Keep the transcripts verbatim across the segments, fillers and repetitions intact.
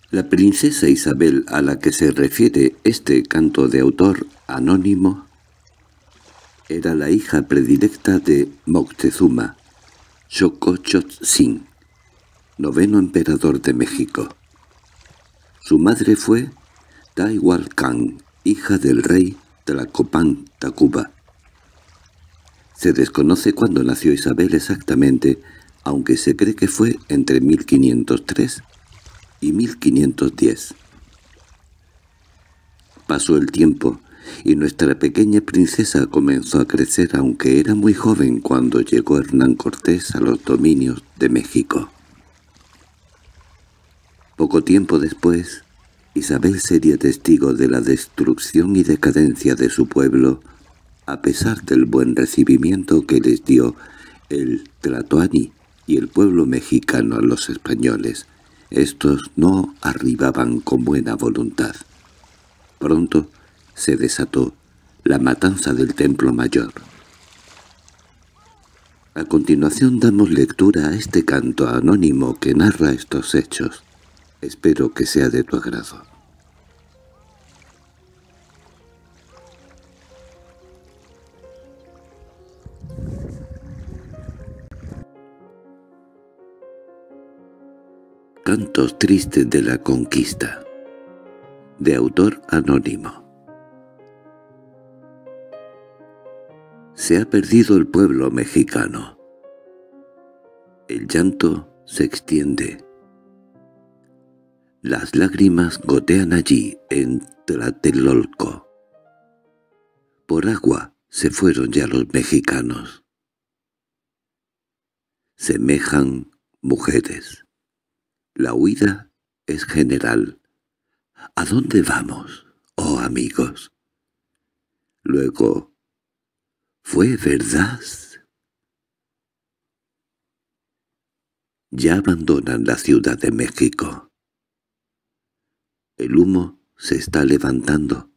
La princesa Isabel a la que se refiere este canto de autor anónimo era la hija predilecta de Moctezuma, Xocoyotzin, noveno emperador de México. Su madre fue Tahualcán, hija del rey Tlacopan Tacuba. Se desconoce cuándo nació Isabel exactamente, aunque se cree que fue entre mil quinientos tres y mil quinientos diez. Pasó el tiempo, y nuestra pequeña princesa comenzó a crecer, aunque era muy joven cuando llegó Hernán Cortés a los dominios de México. Poco tiempo después, Isabel sería testigo de la destrucción y decadencia de su pueblo, a pesar del buen recibimiento que les dio el Tlatoani y el pueblo mexicano a los españoles. Estos no arribaban con buena voluntad. Pronto se desató la matanza del Templo Mayor. A continuación damos lectura a este canto anónimo que narra estos hechos. Espero que sea de tu agrado. Cantos tristes de la conquista, de autor anónimo. Se ha perdido el pueblo mexicano. El llanto se extiende. Las lágrimas gotean allí, en Tlatelolco. Por agua se fueron ya los mexicanos. Semejan mujeres. La huida es general. ¿A dónde vamos, oh amigos? Luego, ¿fue verdad? Ya abandonan la Ciudad de México. El humo se está levantando.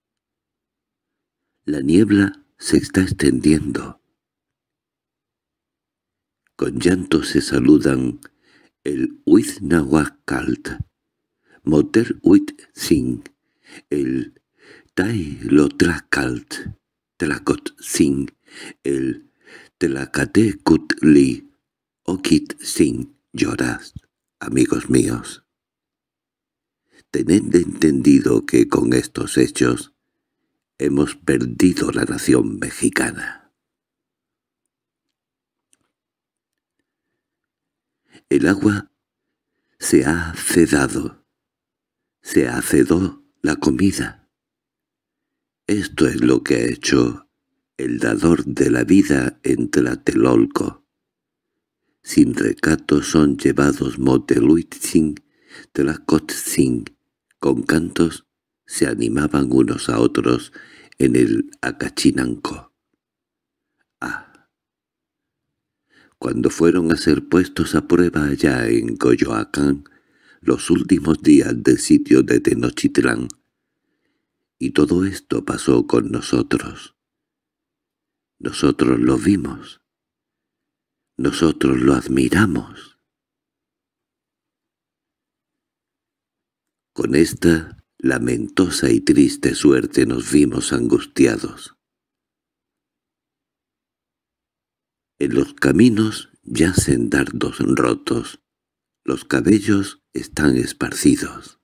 La niebla se está extendiendo. Con llanto se saludan el Huitznahuacalt, Moterhuitzin, el Tailotlacalt, Tlacotzin, el Tlacatecutli, Oquitzin. Llorad, amigos míos. Tened entendido que con estos hechos hemos perdido la nación mexicana. El agua se ha cedado, se acedó la comida. Esto es lo que ha hecho el dador de la vida en Tlatelolco. Sin recato son llevados Moteluitzin, Tlacotzin. Con cantos se animaban unos a otros en el Acachinanco. Ah, cuando fueron a ser puestos a prueba allá en Coyoacán, los últimos días del sitio de Tenochtitlán, y todo esto pasó con nosotros. Nosotros lo vimos. Nosotros lo admiramos. Con esta lamentosa y triste suerte nos vimos angustiados. En los caminos yacen dardos rotos, los cabellos están esparcidos.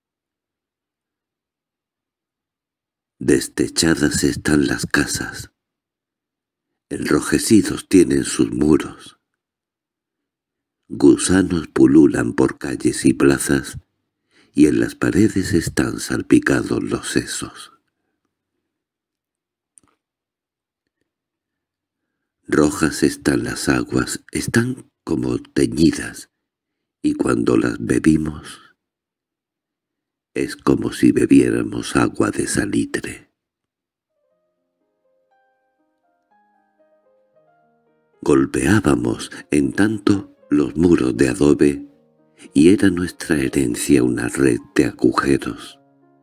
Destechadas están las casas, enrojecidos tienen sus muros. Gusanos pululan por calles y plazas, y en las paredes están salpicados los sesos. Rojas están las aguas, están como teñidas, y cuando las bebimos, es como si bebiéramos agua de salitre. Golpeábamos, en tanto, los muros de adobe, y era nuestra herencia una red de agujeros.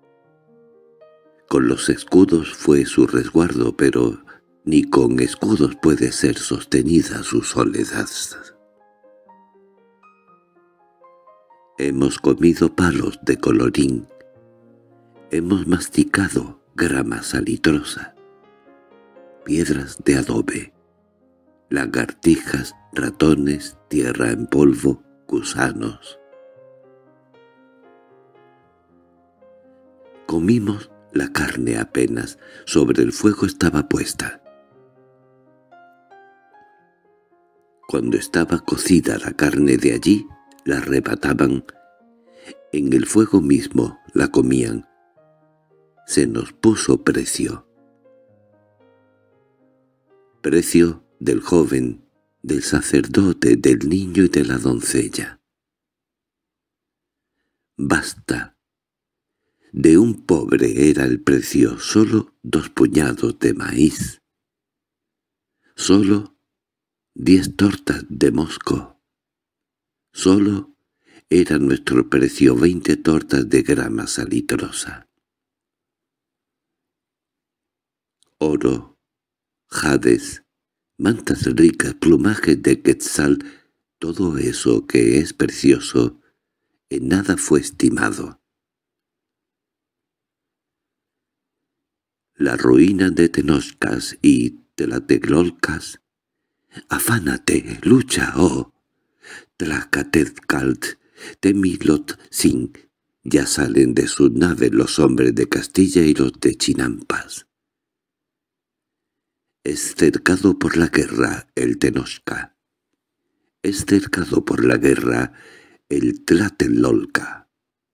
Con los escudos fue su resguardo, pero ni con escudos puede ser sostenida su soledad. Hemos comido palos de colorín. Hemos masticado grama salitrosa, piedras de adobe, lagartijas, ratones, tierra en polvo, gusanos. Comimos la carne apenas, sobre el fuego estaba puesta. Cuando estaba cocida la carne de allí, la arrebataban, en el fuego mismo la comían. Se nos puso precio. Precio del joven, del sacerdote, del niño y de la doncella. Basta. De un pobre era el precio solo dos puñados de maíz. Solo diez tortas de mosco. Solo era nuestro precio veinte tortas de grama salitrosa. Oro, jades, mantas ricas, plumajes de quetzal, todo eso que es precioso, en nada fue estimado. La ruina de Tenochcas y Tlatelolcas. Afánate, lucha, oh Tlacatecalt, Temilotzin. Ya salen de sus naves los hombres de Castilla y los de Chinampas. Es cercado por la guerra el Tenochca. Es cercado por la guerra el Tlatelolca.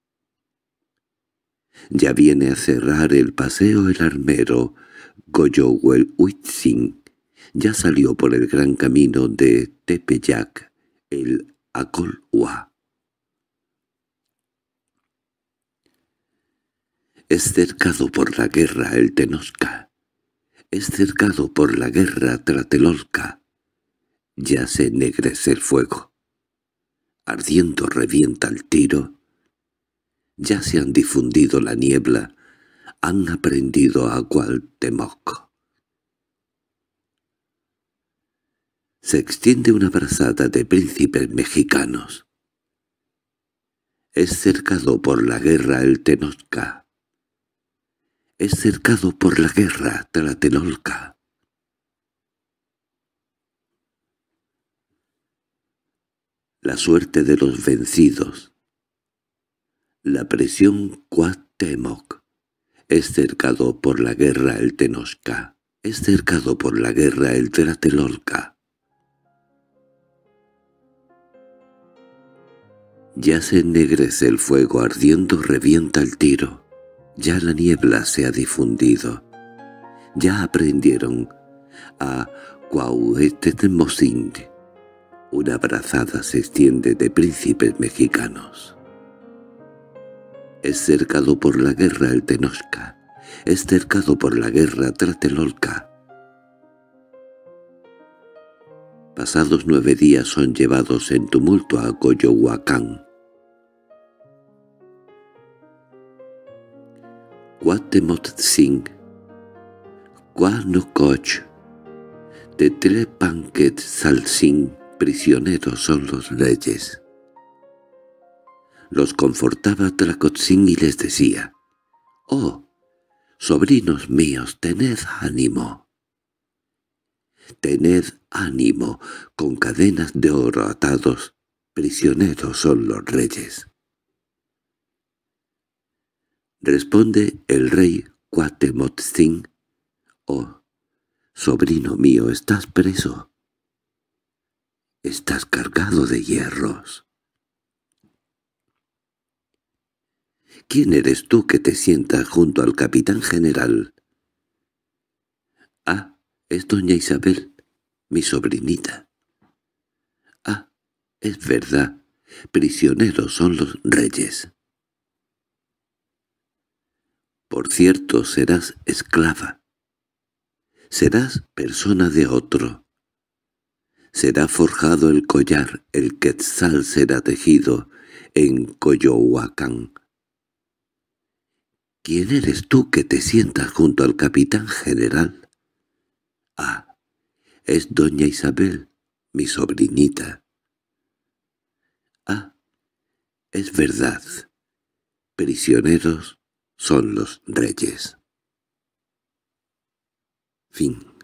Ya viene a cerrar el paseo el armero Goyohuelhuitzin. Ya salió por el gran camino de Tepeyac el Acolhua. Es cercado por la guerra el Tenochca. Es cercado por la guerra Tlatelolca. Ya se ennegrece el fuego. Ardiendo revienta el tiro. Ya se han difundido la niebla. Han aprendido a Cuauhtémoc. Se extiende una brazada de príncipes mexicanos. Es cercado por la guerra el Tenochca. Es cercado por la guerra Tlatelolca. La suerte de los vencidos. La presión Cuauhtémoc. Es cercado por la guerra el Tenochca. Es cercado por la guerra el Tlatelolca. Ya se ennegrece el fuego, ardiendo revienta el tiro. Ya la niebla se ha difundido. Ya aprendieron a Cuauhtémoc. Una brazada se extiende de príncipes mexicanos. Es cercado por la guerra el Tenochca. Es cercado por la guerra Tlatelolca. Pasados nueve días son llevados en tumulto a Coyohuacán. Cuauhtémoc-Sin, Cuauhnococh, Tetlepanquetzaltzin, prisioneros son los reyes. Los confortaba Tlacotzin y les decía: «Oh, sobrinos míos, tened ánimo. Tened ánimo, con cadenas de oro atados, prisioneros son los reyes». Responde el rey Cuauhtémoc-Sin: «Oh, sobrino mío, estás preso. Estás cargado de hierros. ¿Quién eres tú que te sientas junto al capitán general?» «Ah, es doña Isabel, mi sobrinita». «Ah, es verdad, prisioneros son los reyes». «Por cierto, serás esclava. Serás persona de otro. Será forjado el collar, el quetzal será tejido en Coyohuacán. ¿Quién eres tú que te sientas junto al capitán general?» «Ah, es doña Isabel, mi sobrinita». «Ah, Es verdad. Prisioneros son los reyes. Fin.